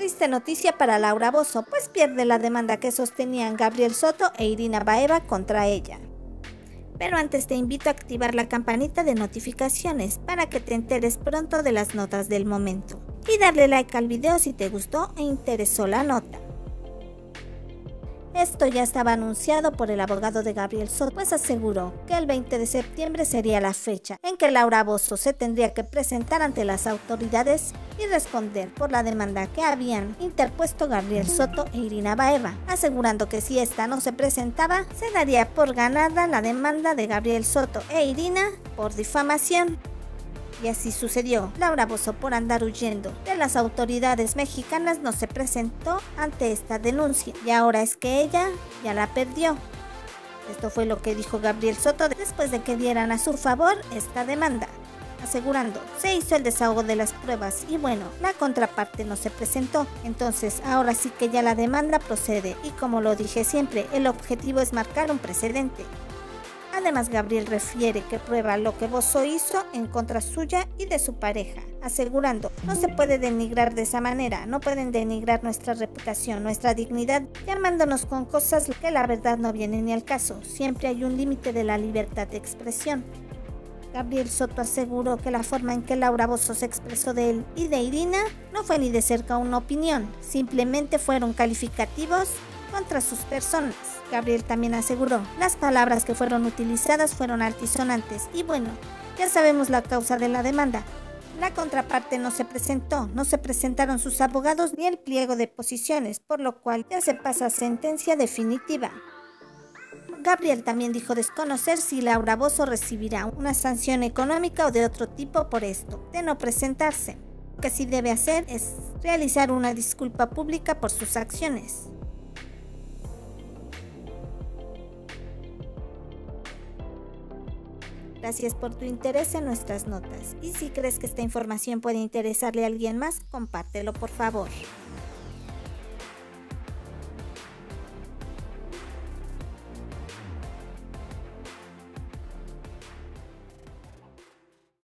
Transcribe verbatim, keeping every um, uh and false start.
Triste noticia para Laura Bozzo, pues pierde la demanda que sostenían Gabriel Soto e Irina Baeva contra ella. Pero antes te invito a activar la campanita de notificaciones para que te enteres pronto de las notas del momento. Y darle like al video si te gustó e interesó la nota. Esto ya estaba anunciado por el abogado de Gabriel Soto, pues aseguró que el veinte de septiembre sería la fecha en que Laura Bozzo se tendría que presentar ante las autoridades y responder por la demanda que habían interpuesto Gabriel Soto e Irina Baeva, asegurando que si esta no se presentaba, se daría por ganada la demanda de Gabriel Soto e Irina por difamación. Y así sucedió. Laura Bozzo, por andar huyendo de las autoridades mexicanas, no se presentó ante esta denuncia y ahora es que ella ya la perdió. Esto fue lo que dijo Gabriel Soto después de que dieran a su favor esta demanda, asegurando: se hizo el desahogo de las pruebas y bueno, la contraparte no se presentó, entonces ahora sí que ya la demanda procede y como lo dije siempre, el objetivo es marcar un precedente. Además, Gabriel refiere que prueba lo que Bozzo hizo en contra suya y de su pareja, asegurando: no se puede denigrar de esa manera, no pueden denigrar nuestra reputación, nuestra dignidad, llamándonos con cosas que la verdad no vienen ni al caso, siempre hay un límite de la libertad de expresión. Gabriel Soto aseguró que la forma en que Laura Bozzo se expresó de él y de Irina no fue ni de cerca una opinión, simplemente fueron calificativos contra sus personas. Gabriel también aseguró: las palabras que fueron utilizadas fueron altisonantes y bueno, ya sabemos la causa de la demanda. La contraparte no se presentó, no se presentaron sus abogados ni el pliego de posiciones, por lo cual ya se pasa a sentencia definitiva. Gabriel también dijo desconocer si Laura Bozzo recibirá una sanción económica o de otro tipo por esto, de no presentarse. Lo que sí debe hacer es realizar una disculpa pública por sus acciones. Gracias por tu interés en nuestras notas y si crees que esta información puede interesarle a alguien más, compártelo por favor.